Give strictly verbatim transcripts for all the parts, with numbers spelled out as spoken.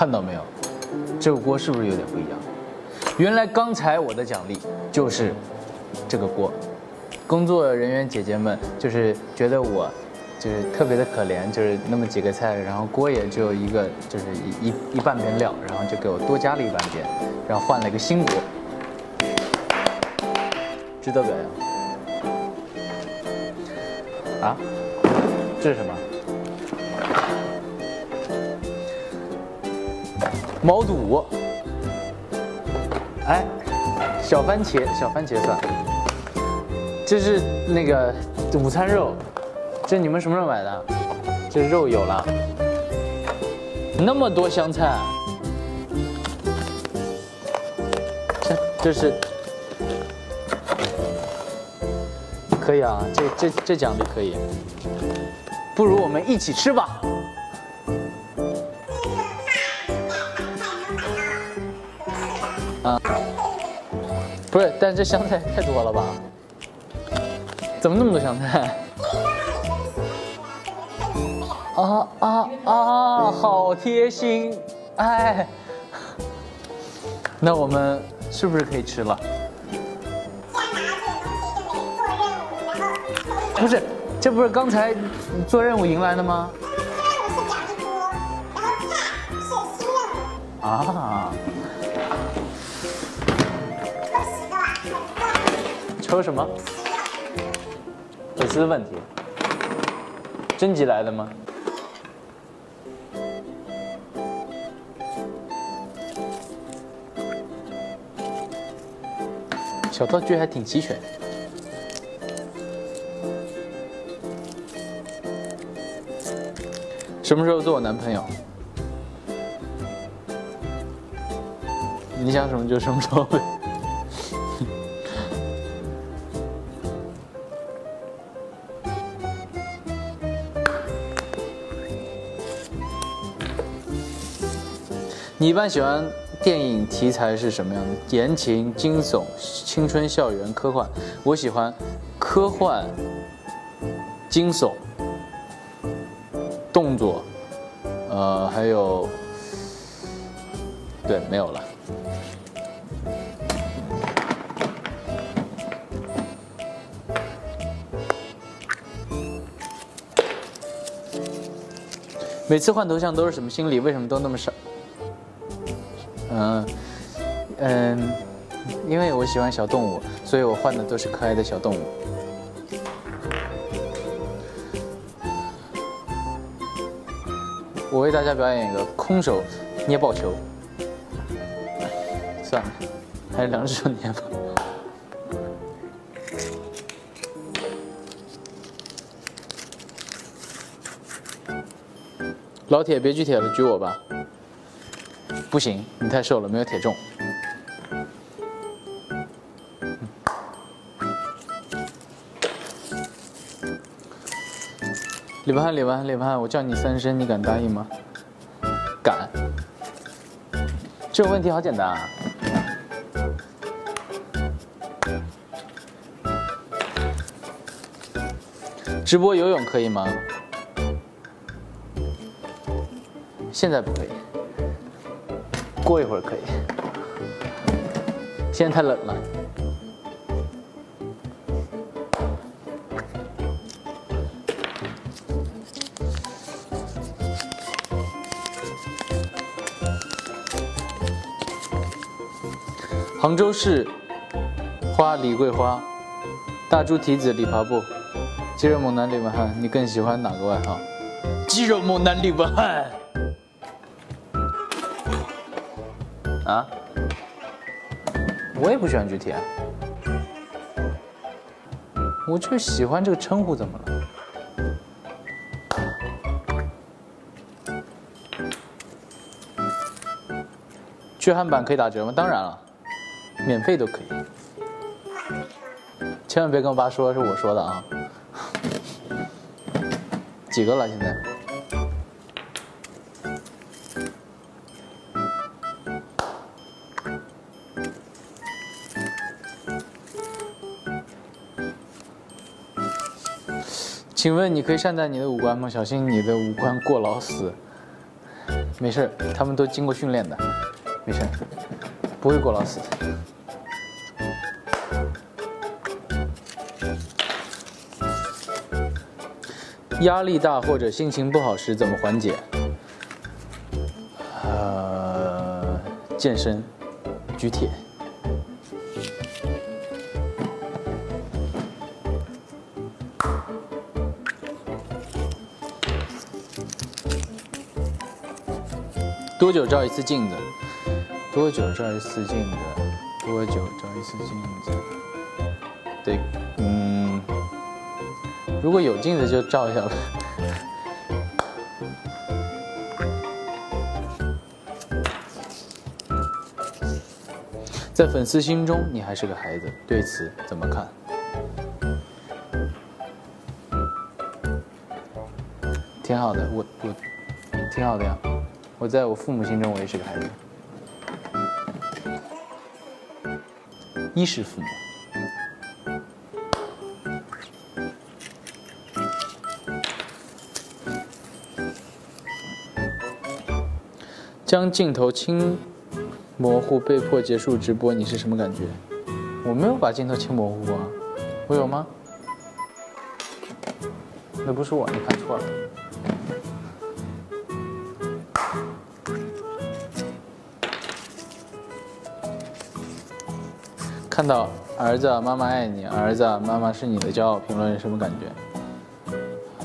看到没有？这个锅是不是有点不一样？原来刚才我的奖励就是这个锅。工作人员姐姐们就是觉得我就是特别的可怜，就是那么几个菜，然后锅也只有一个，就是一一一半边料，然后就给我多加了一半边，然后换了一个新锅，值得表扬。啊，这是什么？毛肚。哎，小番茄，小番茄算。这是那个午餐肉，这你们什么时候买的？这肉有了，那么多香菜，这这是可以啊，这这这奖励可以，不如我们一起吃吧。啊，不是，但这香菜太多了吧？怎么那么多香菜？啊啊啊！好贴心，哎，那我们是不是可以吃了？不是，这不是刚才做任务赢来的吗？啊！抽什么？粉丝问题，征集来的吗？小道具还挺齐全。什么时候做我男朋友？你想什么就什么时候呗。你一般喜欢电影题材是什么样的？言情、惊悚、青春校园、科幻。我喜欢科幻、惊悚、动作，呃，还有，对，没有了。每次换头像都是什么心理？为什么都那么少？嗯嗯，因为我喜欢小动物，所以我换的都是可爱的小动物。我为大家表演一个空手捏爆球。算了，还是两只手捏吧。老铁，别举铁了，举我吧。不行，你太瘦了，没有铁重。李文翰，李文翰，李文翰，我叫你三声，你敢答应吗？敢。这个问题好简单啊。直播游泳可以吗？现在不可以。过一会儿可以，现在太冷了。杭州市花李桂花，大猪蹄子李爬布，肌肉猛男李文翰，你更喜欢哪个外号？肌肉猛男李文翰。啊，我也不喜欢举铁，我就喜欢这个称呼，怎么了？缺憾版可以打折吗？当然了，免费都可以。千万别跟我爸说是我说的啊！几个了现在？请问你可以善待你的五官吗？小心你的五官过劳死。 没事，他们都经过训练的，没事，不会过劳死的。压力大或者心情不好时怎么缓解？呃，健身，举铁。多久照一次镜子？多久照一次镜子？多久照一次镜子？对，嗯，如果有镜子就照一下吧。在粉丝心中，你还是个孩子，对此怎么看？挺好的，我我挺好的呀。我在我父母心中，我也是个孩子。衣食父母。将镜头轻模糊，被迫结束直播，你是什么感觉？我没有把镜头轻模糊啊，我有吗？那不是我，你看错了。看到儿子啊，妈妈爱你，儿子啊，妈妈是你的骄傲，评论是什么感觉？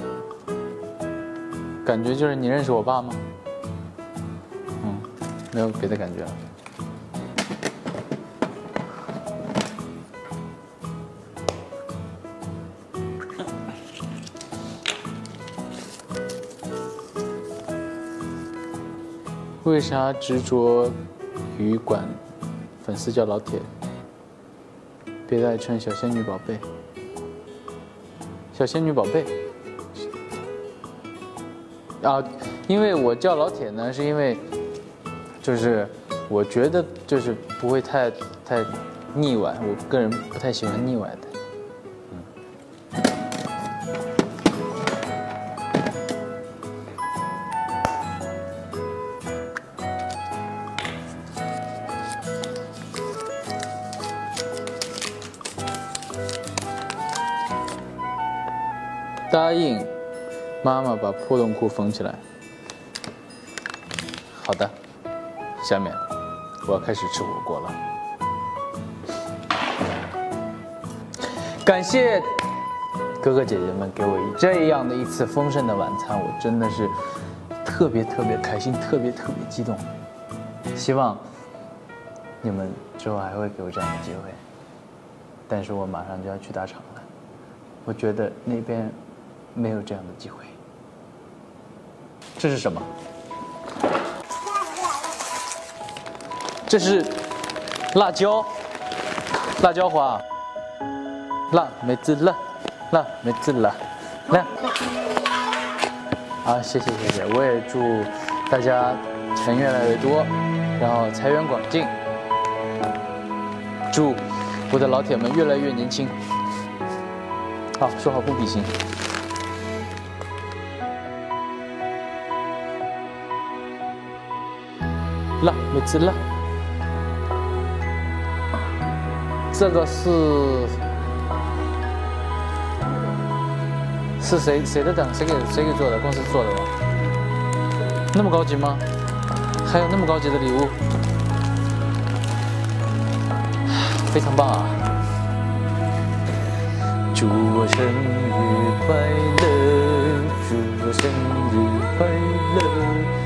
感觉就是你认识我爸吗？嗯，没有别的感觉了。为啥执着于管粉丝叫老铁？别再称小仙女宝贝。小仙女宝贝啊，因为我叫老铁呢，是因为就是我觉得就是不会太太腻歪，我个人不太喜欢腻歪的。答应妈妈把破洞裤缝起来。好的，下面我要开始吃火锅了。感谢哥哥姐姐们给我这样的一次丰盛的晚餐，我真的是特别特别开心，特别特别激动。希望你们之后还会给我这样的机会，但是我马上就要去大厂了，我觉得那边没有这样的机会。这是什么？这是辣椒，辣椒花，辣梅子辣，辣梅子辣，来。好，谢谢谢谢，我也祝大家钱越来越多，然后财源广进，祝我的老铁们越来越年轻。好，说好不比心。辣梅子辣，这个是是谁谁的等？谁给谁给做的？公司做的吗？那么高级吗？还有那么高级的礼物，非常棒啊！祝我生日快乐！祝我生日快乐！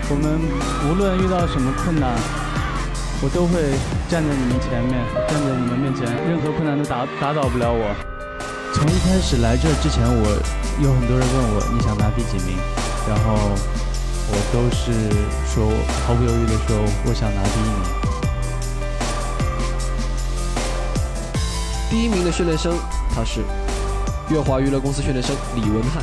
我们无论遇到什么困难，我都会站在你们前面，站在你们面前，任何困难都打打倒不了我。从一开始来这之前，我有很多人问我你想拿第几名，然后我都是说毫不犹豫的说我想拿第一名。 第一名的训练生，他是乐华娱乐公司训练生李文翰。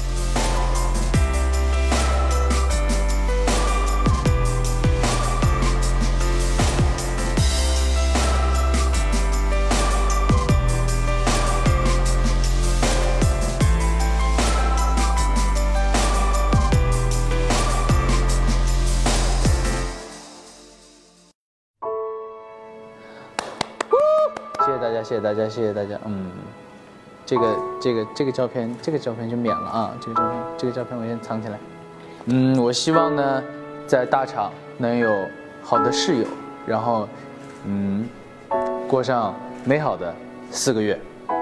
谢谢大家，谢谢大家，谢谢大家。嗯，这个这个这个照片，这个照片就免了啊。这个照片，这个照片我先藏起来。嗯，我希望呢，在大厂能有好的室友，然后嗯，过上美好的四个月。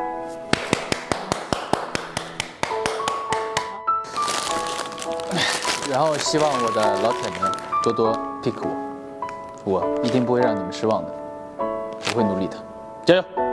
然后希望我的老铁们多多 pick 我，我一定不会让你们失望的，我会努力的。加油！